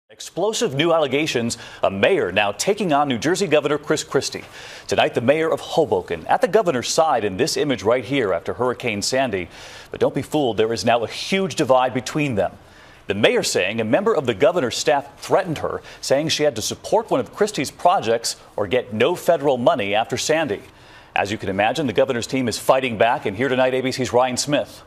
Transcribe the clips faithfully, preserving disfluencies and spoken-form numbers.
Explosive new allegations, a mayor now taking on New Jersey Governor Chris Christie. Tonight, the mayor of Hoboken at the governor's side in this image right here after Hurricane Sandy. But don't be fooled, there is now a huge divide between them. The mayor saying a member of the governor's staff threatened her, saying she had to support one of Christie's projects or get no federal money after Sandy. As you can imagine, the governor's team is fighting back, and here tonight, A B C's Ryan Smith.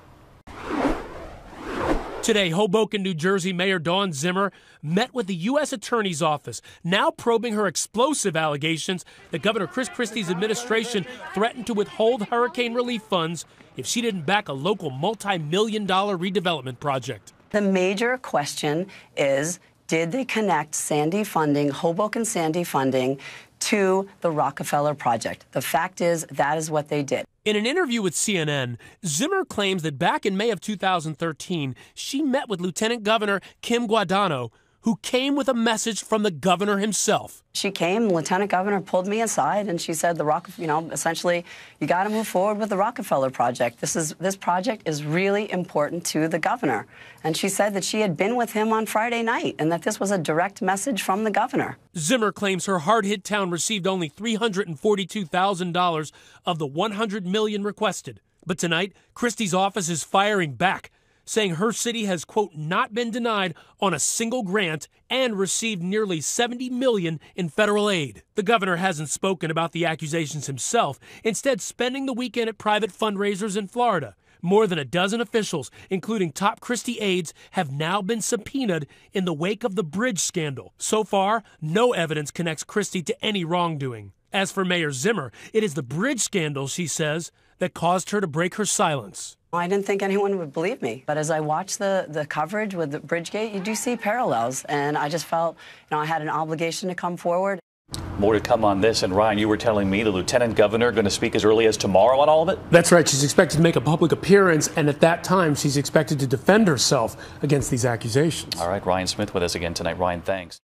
Today, Hoboken, New Jersey Mayor Dawn Zimmer met with the U S Attorney's Office, now probing her explosive allegations that Governor Chris Christie's administration threatened to withhold hurricane relief funds if she didn't back a local multi-million dollar redevelopment project. The major question is, did they connect Sandy funding, Hoboken Sandy funding, to the Rockefeller project? The fact is, that is what they did. In an interview with C N N, Zimmer claims that back in May of two thousand thirteen, she met with Lieutenant Governor Kim Guadagno, who came with a message from the governor himself. She came, Lieutenant Governor pulled me aside, and she said, "The Rock, you know, essentially, you got to move forward with the Rockefeller project. This is this project is really important to the governor." And she said that she had been with him on Friday night, and that this was a direct message from the governor. Zimmer claims her hard-hit town received only three hundred forty-two thousand dollars of the one hundred million dollars requested. But tonight, Christie's office is firing back, saying her city has, quote, not been denied on a single grant and received nearly seventy million dollars in federal aid. The governor hasn't spoken about the accusations himself, instead spending the weekend at private fundraisers in Florida. More than a dozen officials, including top Christie aides, have now been subpoenaed in the wake of the bridge scandal. So far, no evidence connects Christie to any wrongdoing. As for Mayor Zimmer, it is the bridge scandal, she says, that caused her to break her silence. I didn't think anyone would believe me, but as I watched the, the coverage with the Bridgegate, you do see parallels, and I just felt, you know, I had an obligation to come forward. More to come on this. And Ryan, you were telling me the lieutenant governor going to speak as early as tomorrow on all of it? That's right. She's expected to make a public appearance, and at that time, she's expected to defend herself against these accusations. All right, Ryan Smith with us again tonight. Ryan, thanks.